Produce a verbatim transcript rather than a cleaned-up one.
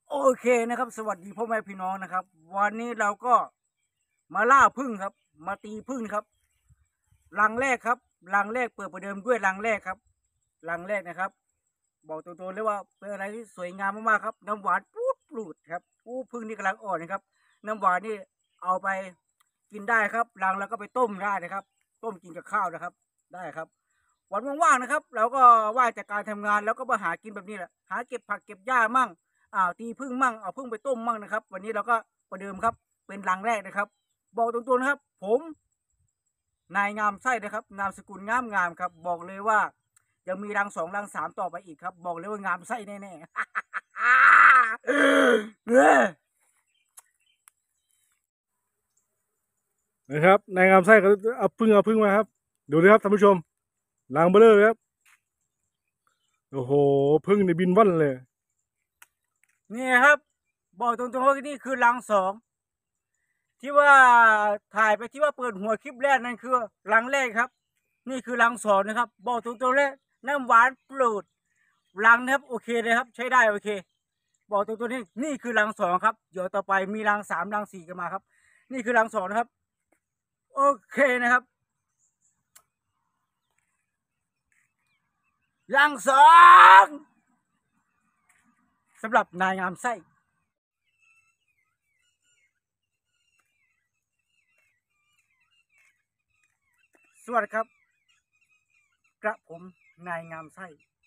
โอเคนะครับสวัสดีพ่อแม่พี่น้องนะครับวันนี้เราก็มาล่าพึ่งครับมาตีพึ่งครับรังแรกครับรังแรกเปิดประเดิมด้วยรังแรกครับรังแรกนะครับบอกตรงๆเลยว่าเป็นอะไรที่สวยงามมากๆครับน้ำหวานปูดปลูดครับอู้พึ่งนี่กำลังอ่อนนะครับน้ำหวานนี่เอาไปกินได้ครับรังแล้วก็ไปต้มได้นะครับต้มกินกับข้าวนะครับได้ครับวันว่างๆนะครับเราก็ว่างจากการทำงานแล้วก็มาหากินแบบนี้แหละหาเก็บผักเก็บหญ้ามั่งอ่าวตีพึ่งมั่งเอาพึ่งไปต้มมั่งนะครับวันนี้เราก็ประเดิมครับเป็นรังแรกนะครับบอกตรงๆนะครับผมนายงามไส้นะครับนามสกุลงามงามครับบอกเลยว่ายังมีรังสองรังสามต่อไปอีกครับบอกเลยว่างามไส้แน่ๆนะครับนายงามไส้ก็เอาพึ่งเอาพึ่งมาครับดูเลยครับท่านผู้ชมรังเบลอเลยครับโอ้โหพึ่งในบินว่อนเลยนี่ครับบอกตรงๆว่านี่คือรังสองที่ว่าถ่ายไปที่ว่าเปิดหัวคลิปแรกนั่นคือรังแรกครับนี่คือรังสองนะครับบอกตรงๆเลยน้ำหวานปลูดรังนะครับโอเคเลยครับใช้ได้โอเคบอกตรงๆนี่นี่คือรังสองครับเดี๋ยวต่อไปมีรังสามรังสี่กันมาครับนี่คือรังสองนะครับโอเคนะครับรังสองสำหรับนายงามไส้สวัสดีครับกระผมนายงามไส้